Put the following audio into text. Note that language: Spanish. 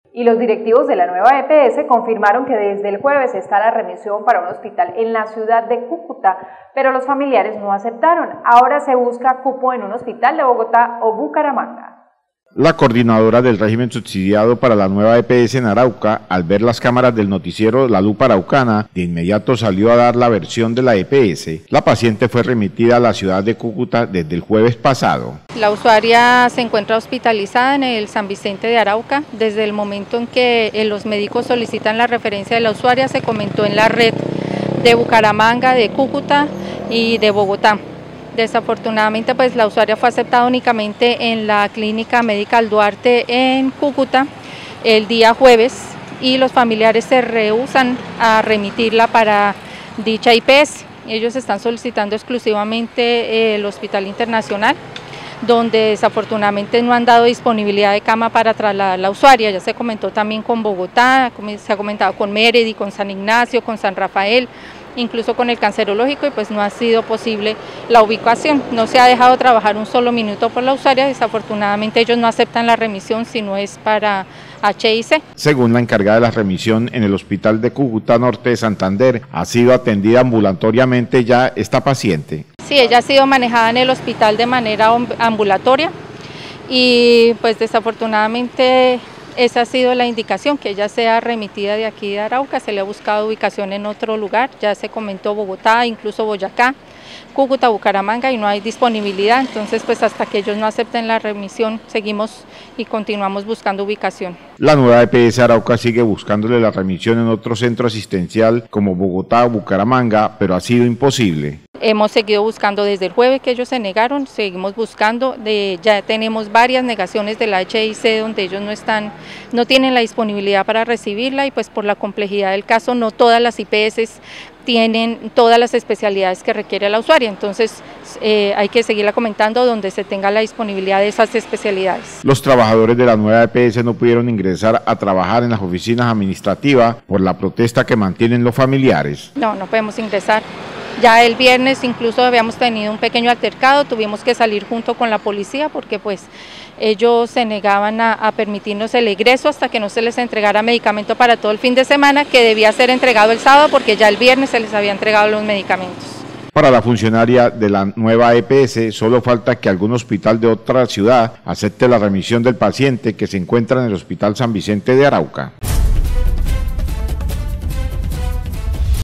Y los directivos de la nueva EPS confirmaron que desde el jueves está la remisión para un hospital en la ciudad de Cúcuta, pero los familiares no aceptaron. Ahora se busca cupo en un hospital de Bogotá o Bucaramanga. La coordinadora del régimen subsidiado para la nueva EPS en Arauca, al ver las cámaras del noticiero La Lupa Araucana, de inmediato salió a dar la versión de la EPS. La paciente fue remitida a la ciudad de Cúcuta desde el jueves pasado. La usuaria se encuentra hospitalizada en el San Vicente de Arauca. Desde el momento en que los médicos solicitan la referencia de la usuaria, se comentó en la red de Bucaramanga, de Cúcuta y de Bogotá. Desafortunadamente, pues la usuaria fue aceptada únicamente en la Clínica Medical Duarte en Cúcuta el día jueves y los familiares se rehúsan a remitirla para dicha IPS. Ellos están solicitando exclusivamente el Hospital Internacional, donde desafortunadamente no han dado disponibilidad de cama para trasladar a la usuaria. Ya se comentó también con Bogotá, se ha comentado con Mérida, con San Ignacio, con San Rafael, incluso con el cancerológico, y pues no ha sido posible la ubicación. No se ha dejado trabajar un solo minuto por la usuaria. Desafortunadamente ellos no aceptan la remisión si no es para HIC. Según la encargada de la remisión en el Hospital de Cúcuta Norte de Santander, ha sido atendida ambulatoriamente ya esta paciente. Sí, ella ha sido manejada en el hospital de manera ambulatoria y pues desafortunadamente esa ha sido la indicación, que ella sea remitida de aquí de Arauca. Se le ha buscado ubicación en otro lugar, ya se comentó Bogotá, incluso Boyacá, Cúcuta, Bucaramanga, y no hay disponibilidad. Entonces pues hasta que ellos no acepten la remisión seguimos y continuamos buscando ubicación. La nueva EPS Arauca sigue buscándole la remisión en otro centro asistencial como Bogotá o Bucaramanga, pero ha sido imposible. Hemos seguido buscando desde el jueves que ellos se negaron, seguimos buscando, ya tenemos varias negaciones de la HIC donde ellos no tienen la disponibilidad para recibirla, y pues por la complejidad del caso no todas las IPS tienen todas las especialidades que requiere la usuaria, entonces hay que seguirla comentando donde se tenga la disponibilidad de esas especialidades. Los trabajadores de la nueva EPS no pudieron ingresar a trabajar en las oficinas administrativas por la protesta que mantienen los familiares. No podemos ingresar. Ya el viernes incluso habíamos tenido un pequeño altercado, tuvimos que salir junto con la policía porque pues ellos se negaban a permitirnos el ingreso hasta que no se les entregara medicamento para todo el fin de semana, que debía ser entregado el sábado porque ya el viernes se les había entregado los medicamentos. Para la funcionaria de la nueva EPS, solo falta que algún hospital de otra ciudad acepte la remisión del paciente que se encuentra en el Hospital San Vicente de Arauca.